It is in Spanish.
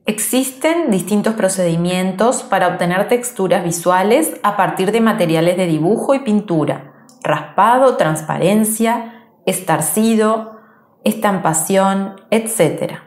Existen distintos procedimientos para obtener texturas visuales a partir de materiales de dibujo y pintura: raspado, transparencia, estarcido, estampación, etc.